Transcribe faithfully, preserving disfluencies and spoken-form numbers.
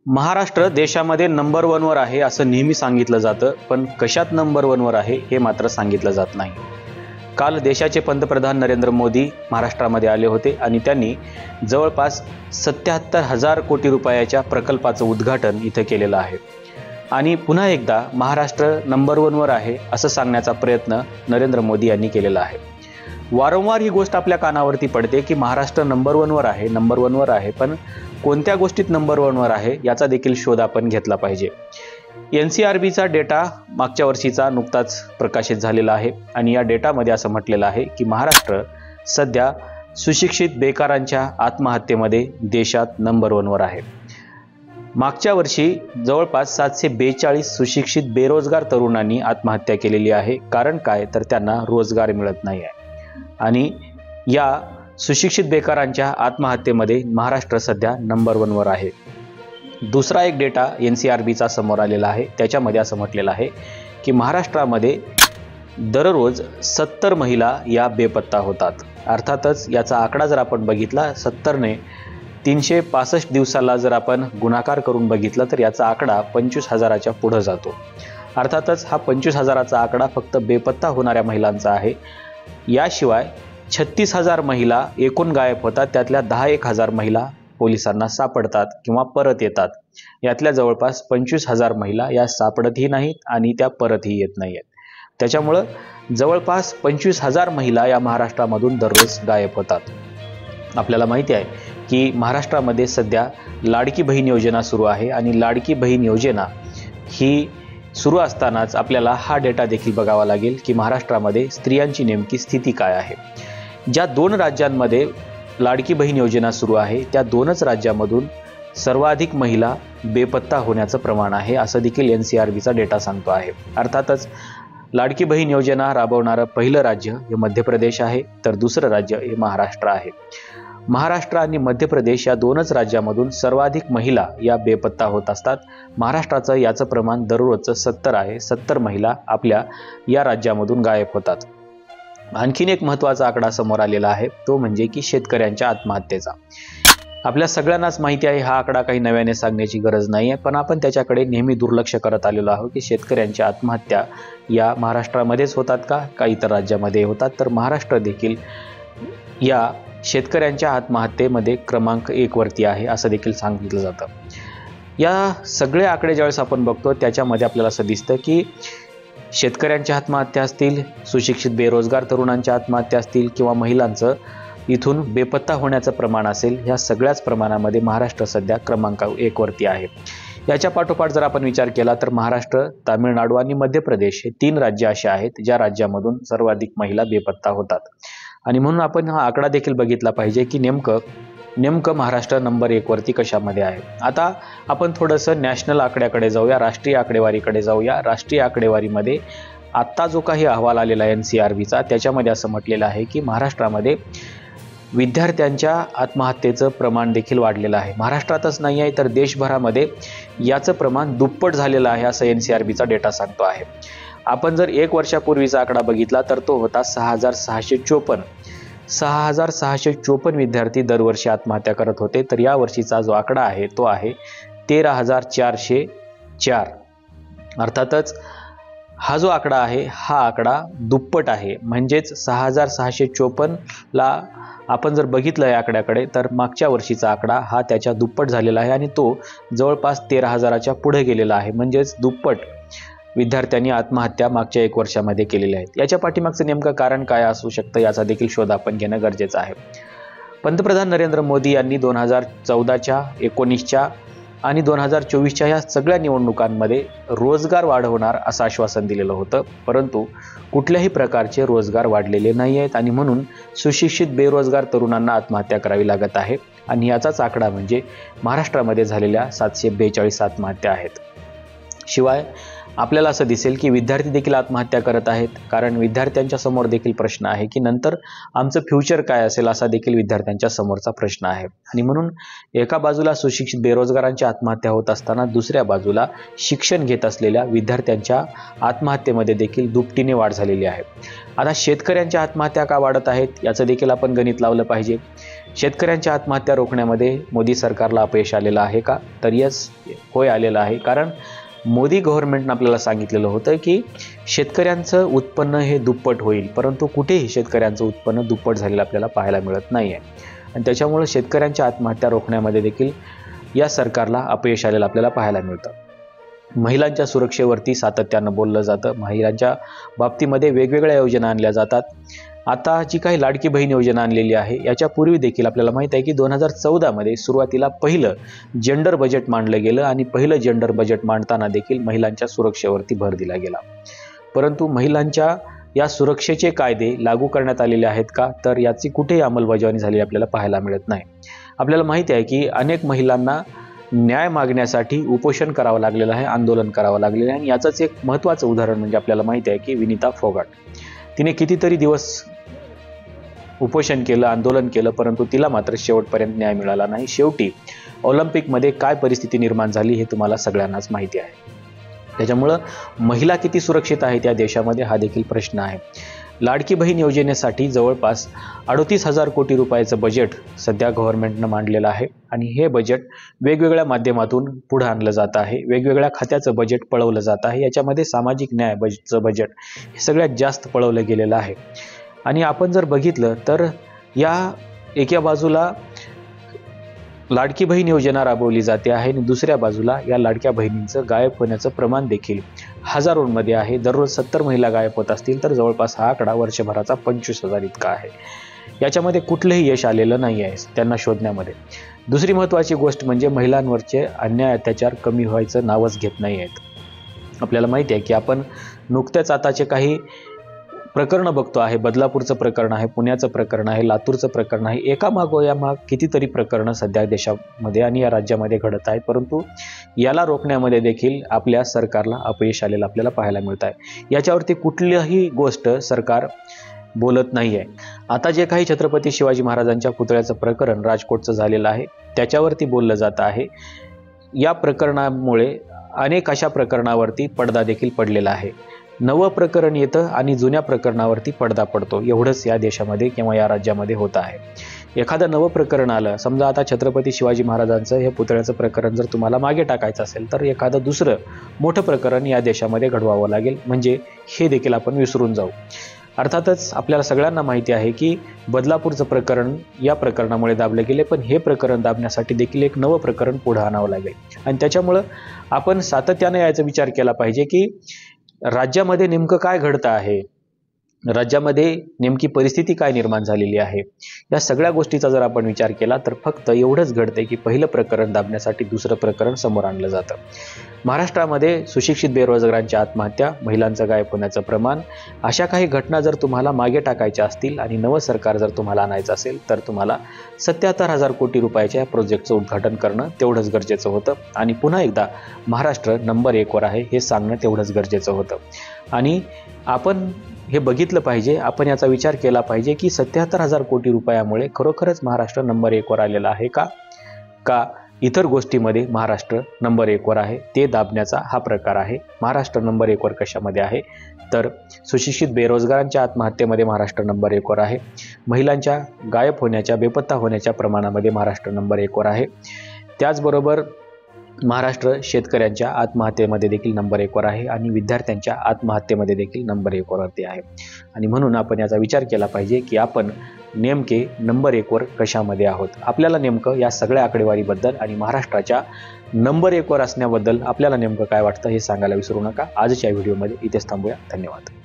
महाराष्ट्र देशामध्ये नंबर वनवर आहे असं नेहमी सांगितलं जातं, पण कशात नंबर वनवर आहे हे मात्र सांगितलं जात नाही. काल देशाचे पंतप्रधान नरेंद्र मोदी महाराष्ट्रामध्ये आले होते आणि त्यांनी जवळपास सत्याहत्तर हजार कोटी रुपयाच्या प्रकल्पाचं उद्घाटन इथे केलेलं आहे. आणि पुन्हा एकदा महाराष्ट्र नंबर वनवर आहे असं सांगण्याचा प्रयत्न नरेंद्र मोदी यांनी केलेला आहे. वारंवार ही गोष्ट आपल्या कानावरती पडते की महाराष्ट्र नंबर वनवर आहे नंबर वनवर आहे पण कोणत्या गोष्टीत नंबर वनवर आहे याचा देखील शोध आपण घेतला पाहिजे. एन सी आर बीचा डेटा मागच्या वर्षीचा नुकताच प्रकाशित झालेला आहे आणि या डेटामध्ये असं म्हटलेलं आहे की महाराष्ट्र सध्या सुशिक्षित बेकारांच्या आत्महत्येमध्ये देशात नंबर वनवर आहे. मागच्या वर्षी जवळपास सातशे बेचाळीस सुशिक्षित बेरोजगार तरुणांनी आत्महत्या केलेली आहे. कारण काय तर त्यांना रोजगार मिळत नाही आहे आणि या सुशिक्षित बेकारांच्या आत्महत्येमध्ये महाराष्ट्र सध्या नंबर वनवर आहे. दुसरा एक डेटा एन सी आर बीचा समोर आलेला आहे. त्याच्यामध्ये असं म्हटलेलं आहे की महाराष्ट्रामध्ये दररोज सत्तर महिला या बेपत्ता होतात. अर्थातच याचा आकडा जर आपण बघितला सत्तरने तीनशे पासष्ट दिवसाला जर आपण गुणाकार करून बघितलं तर याचा आकडा पंचवीस हजाराच्या पुढं जातो. अर्थातच हा पंचवीस हजाराचा आकडा फक्त बेपत्ता होणाऱ्या महिलांचा आहे. याशिवाय छत्तीस हजार महिला एकूण गायब होतात. त्यातल्या दहा एक हजार महिला पोलिसांना सापडतात किंवा परत येतात. यातल्या जवळपास पंचवीस हजार महिला या सापडतही नाहीत आणि त्या परतही येत नाहीत. त्याच्यामुळं जवळपास पंचवीस हजार महिला या महाराष्ट्रामधून दररोज गायब होतात. आपल्याला माहिती आहे की महाराष्ट्रामध्ये सध्या लाडकी बहीण योजना सुरू आहे आणि लाडकी बहीण योजना ही सुरू असतानाच आपल्याला हा डेटा देखील बघावा लागेल की महाराष्ट्रामध्ये स्त्रियांची नेमकी स्थिती काय आहे. ज्या दोन राज्यांमध्ये लाडकी बहीण योजना सुरू आहे त्या दोनच राज्यामधून सर्वाधिक महिला बेपत्ता होण्याचं प्रमाण आहे असं देखील एन सी आर बीचा डेटा सांगतो आहे. अर्थातच लाडकी बहीण योजना राबवणारं पहिलं राज्य हे मध्य प्रदेश आहे तर दुसरं राज्य हे महाराष्ट्र आहे. महाराष्ट्र आणि मध्य प्रदेश या दोनच राज्यामधून सर्वाधिक महिला या बेपत्ता होत असतात. महाराष्ट्राचं याचं प्रमाण दररोजचं सत्तर आहे. सत्तर महिला आपल्या या राज्यामधून गायब होतात. आणखीन एक महत्त्वाचा आकडा समोर आलेला आहे तो म्हणजे की शेतकऱ्यांच्या आत्महत्येचा. आपल्या सगळ्यांनाच माहिती आहे हा आकडा काही नव्याने सांगण्याची गरज नाही आहे पण आपण त्याच्याकडे नेहमी दुर्लक्ष करत आलेलो आहोत की शेतकऱ्यांच्या आत्महत्या या महाराष्ट्रामध्येच होतात का का इतर राज्यामध्ये होतात. तर महाराष्ट्र देखील या शेतकऱ्यांच्या आत्महत्येमध्ये क्रमांक एक वरती आहे असं देखील सांगितलं जातं. या सगळे आकडे ज्यावेळेस आपण बघतो त्याच्यामध्ये आपल्याला असं दिसतं की शेतकऱ्यांच्या आत्महत्या असतील, सुशिक्षित बेरोजगार तरुणांच्या आत्महत्या असतील किंवा महिलांचं इथून बेपत्ता होण्याचं प्रमाण असेल ह्या सगळ्याच प्रमाणामध्ये महाराष्ट्र सध्या क्रमांक एक वरती आहे. याच्या पाठोपाठ जर आपण विचार केला तर महाराष्ट्र, तामिळनाडू आणि मध्य प्रदेश हे तीन राज्य असे आहेत ज्या राज्यामधून सर्वाधिक महिला बेपत्ता होतात आणि म्हणून आपण हा आकडा देखील बघितला पाहिजे की नेमकं नेमकं महाराष्ट्र नंबर एक वरती कशामध्ये आहे. आता आपण थोडंसं नॅशनल आकड्याकडे जाऊया, राष्ट्रीय आकडेवारीकडे जाऊया. राष्ट्रीय आकडेवारीमध्ये आत्ता जो काही अहवाल आलेला आहे एन सी आर बीचा त्याच्यामध्ये असं म्हटलेलं आहे की महाराष्ट्रामध्ये विद्यार्थ्यांच्या आत्महत्येचं प्रमाण देखील वाढलेलं आहे. महाराष्ट्रातच नाही आहे तर देशभरामध्ये याचं प्रमाण दुप्पट झालेलं आहे असं एन सी आर बीचा डेटा सांगतो आहे. आपण जर एक वर्षापूर्वीचा आकडा बघितला तर तो होता सहा हजार सहाशे चोपन्न सहा हजार सहाशे चोपन्न विद्यार्थी दरवर्षी आत्महत्या करत होते. तर या वर्षीचा जो आकडा आहे तो आहे तेरा हजार चारशे चार. अर्थातच हा जो आकडा आहे हा आकडा दुप्पट आहे. म्हणजेच सहा हजार सहाशे चोपन्नला आपण जर बघितलं या आकड्याकडे तर मागच्या वर्षीचा आकडा हा त्याच्या दुप्पट झालेला आहे आणि तो जवळपास तेरा हजाराच्या पुढे गेलेला आहे. म्हणजेच दुप्पट विद्यार्थ्यांनी आत्महत्या मागच्या एक वर्षामध्ये केलेल्या आहेत. याच्या पाठीमागचं नेमकं कारण काय असू शकतं याचा देखील शोध आपण घेणं गरजेचं आहे. पंतप्रधान नरेंद्र मोदी यांनी दोन हजार चौदाच्या एकोणीसच्या आणि दोन हजार चोवीसच्या या सगळ्या निवडणुकांमध्ये रोजगार वाढवणार असं आश्वासन दिलेलं होतं परंतु कुठल्याही प्रकारचे रोजगार वाढलेले नाही आहेत आणि म्हणून सुशिक्षित बेरोजगार तरुणांना आत्महत्या करावी लागत आहे आणि याचाच आकडा म्हणजे महाराष्ट्रामध्ये झालेल्या सातशे बेचाळीस आत्महत्या आहेत. शिवाय आपल्याला असं दिसेल की विद्यार्थी देखील आत्महत्या करत आहेत कारण विद्यार्थ्यांच्या समोर देखील प्रश्न आहे की नंतर आमचं फ्युचर काय असेल असा देखील विद्यार्थ्यांच्या समोरचा प्रश्न आहे आणि म्हणून एका बाजूला सुशिक्षित बेरोजगारांच्या आत्महत्या होत असताना दुसऱ्या बाजूला शिक्षण घेत असलेल्या विद्यार्थ्यांच्या आत्महत्येमध्ये देखील दुपटीने वाढ झालेली आहे. आता शेतकऱ्यांच्या आत्महत्या का वाढत आहेत याचं देखील आपण गणित लावलं पाहिजे. शेतकऱ्यांच्या आत्महत्या रोखण्यामध्ये मोदी सरकारला अपयश आलेलं आहे का? तर यस, होय आलेलं आहे. कारण मोदी गव्हर्नमेंटनं आपल्याला सांगितलेलं होतं की शेतकऱ्यांचं उत्पन्न हे दुप्पट होईल, परंतु कुठेही शेतकऱ्यांचं उत्पन्न दुप्पट झालेलं आपल्याला पाहायला मिळत नाही आहे. आणि त्याच्यामुळे शेतकऱ्यांच्या आत्महत्या रोखण्यामध्ये देखील या सरकारला अपयश आलेलं आपल्याला पाहायला मिळतं. महिलांच्या सुरक्षेवरती सातत्यानं बोललं जातं. महिलांच्या बाबतीमध्ये वेगवेगळ्या योजना आणल्या जातात. आता जी काही लाडकी बहीण योजना आणलेली आहे, याच्यापूर्वी देखील आपल्याला माहीत आहे की दोन हजार चौदामध्ये सुरुवातीला पहिलं जेंडर बजेट मांडलं गेलं आणि पहिलं जेंडर बजेट मांडताना देखील महिलांच्या सुरक्षेवरती भर दिला गेला. परंतु महिलांच्या या सुरक्षेचे कायदे लागू करण्यात आलेले आहेत का? तर याची कुठेही अंमलबजावणी झालेली आपल्याला पाहायला मिळत नाही. आपल्याला माहिती आहे की अनेक महिलांना न्याय मागण्यासाठी उपोषण करावं लागलेलं आहे, आंदोलन करावं लागलेलं आहे. आणि याचंच एक महत्त्वाचं उदाहरण म्हणजे आपल्याला माहिती आहे की विनिता फोगाट, तिने कितीतरी दिवस उपोषण केलं, आंदोलन केलं, परंतु तिला मात्र शेवटपर्यंत न्याय मिळाला नाही. शेवटी ऑलिम्पिकमध्ये काय परिस्थिती निर्माण झाली हे तुम्हाला सगळ्यांनाच माहिती आहे. त्याच्यामुळं महिला किती सुरक्षित आहेत या देशामध्ये हा देखील प्रश्न आहे. लाडकी बहीण योजनेसाठी जवळपास अडतीस हजार कोटी रुपयाचं बजेट सध्या गव्हर्नमेंटनं मांडलेलं आहे आणि हे बजेट वेगवेगळ्या माध्यमातून पुढे आणलं जात आहे. वेगवेगळ्या खात्याचं बजेट पळवलं जात आहे. याच्यामध्ये सामाजिक न्याय बजेटचं बजेट हे सगळ्यात जास्त पळवलं गेलेलं आहे. आणि आपण जर बघितलं तर या एका बाजूला लाडकी बहीण योजना राबवली जाते आहे आणि दुसऱ्या बाजूला या लाडक्या बहिणींचं गायब होण्याचं प्रमाण देखील हजारोंमध्ये आहे. दररोज सत्तर महिला गायब होत असतील तर जवळपास हा आकडा वर्षभराचा पंचवीस हजार इतका आहे. याच्यामध्ये कुठलंही यश आलेलं नाही आहे त्यांना शोधण्यामध्ये. दुसरी महत्त्वाची गोष्ट म्हणजे महिलांवरचे अन्याय अत्याचार कमी व्हायचं नावच घेत नाही आहेत. आपल्याला माहिती आहे की आपण नुकत्याच आताचे काही प्रकरण बघतो आहे. बदलापूरचं प्रकरण आहे, पुण्याचं प्रकरण आहे, लातूरचं प्रकरण आहे. एका मागोया माग कितीतरी प्रकरणं सध्या देशामध्ये आणि या राज्यामध्ये घडत आहेत. परंतु याला रोखण्यामध्ये देखील आपल्या सरकारला अपयश आलेलं आपल्याला पाहायला मिळत आहे. याच्यावरती कुठलीही गोष्ट सरकार बोलत नाही आहे. आता जे काही छत्रपती शिवाजी महाराजांच्या पुतळ्याचं प्रकरण राजकोटचं झालेलं आहे त्याच्यावरती बोललं जात आहे. या प्रकरणामुळे अनेक अशा प्रकरणावरती पडदा देखील पडलेला आहे. नवं प्रकरण येतं आणि जुन्या प्रकरणावरती पडदा पडतो, एवढंच या देशामध्ये किंवा या राज्यामध्ये होत आहे. एखादं नवं प्रकरण आलं, समजा आता छत्रपती शिवाजी महाराजांचं हे पुतळ्याचं प्रकरण जर तुम्हाला मागे टाकायचं असेल तर एखादं दुसरं मोठं प्रकरण या देशामध्ये घडवावं लागेल, म्हणजे हे देखील आपण विसरून जाऊ. अर्थातच आपल्याला सगळ्यांना माहिती आहे की बदलापूरचं प्रकरण या प्रकरणामुळे दाबले गेले, पण हे प्रकरण दाबण्यासाठी देखील एक नवं प्रकरण पुढे आणावं लागेल. आणि त्याच्यामुळं आपण सातत्याने याचा विचार केला पाहिजे की राज्यामध्ये नेमकं काय घडतं आहे, राज्यामध्ये नेमकी परिस्थिती काय निर्माण झालेली आहे. या सगळ्या गोष्टीचा जर आपण विचार केला तर फक्त एवढंच घडते की पहिलं प्रकरण दाबण्यासाठी दुसरं प्रकरण समोर आणलं जातं. महाराष्ट्रामध्ये सुशिक्षित बेरोजगारांच्या आत्महत्या, महिलांचं गायब होण्याचं प्रमाण, अशा काही घटना जर तुम्हाला मागे टाकायच्या असतील आणि नवं सरकार जर तुम्हाला आणायचं असेल तर तुम्हाला सत्याहत्तर हजार कोटी रुपयाच्या प्रोजेक्टचं उद्घाटन करणं तेवढंच गरजेचं होतं. आणि पुन्हा एकदा महाराष्ट्र नंबर एकवर आहे हे सांगणं तेवढंच गरजेचं होतं. आणि आपण हे बघितलं पाहिजे, आपण याचा विचार केला पाहिजे की सत्याहत्तर हजार कोटी रुपयामुळे खरोखरच महाराष्ट्र नंबर एकवर आलेला आहे का का इतर गोष्टीमध्ये महाराष्ट्र नंबर एकवर आहे, ते दाबण्याचा हा प्रकार आहे. महाराष्ट्र नंबर एकवर कशामध्ये आहे तर सुशिक्षित बेरोजगारांच्या आत्महत्येमध्ये महाराष्ट्र नंबर एकवर आहे. महिलांच्या गायब होण्याच्या, बेपत्ता होण्याच्या प्रमाणामध्ये महाराष्ट्र नंबर एकवर आहे. त्याचबरोबर महाराष्ट्र शेतकऱ्यांच्या आत्महत्येमध्ये देखील नंबर एकवर आहे आणि विद्यार्थ्यांच्या आत्महत्येमध्ये देखील नंबर एकवरती आहे. आणि म्हणून आपण याचा विचार केला पाहिजे की आपण नेमके नंबर एकवर कशामध्ये आहोत. आपल्याला नेमकं या सगळ्या आकडेवारीबद्दल आणि महाराष्ट्राच्या नंबर एकवर असण्याबद्दल आपल्याला नेमकं काय वाटतं हे सांगायला विसरू नका. आजच्या व्हिडिओमध्ये इथेच थांबूया. धन्यवाद.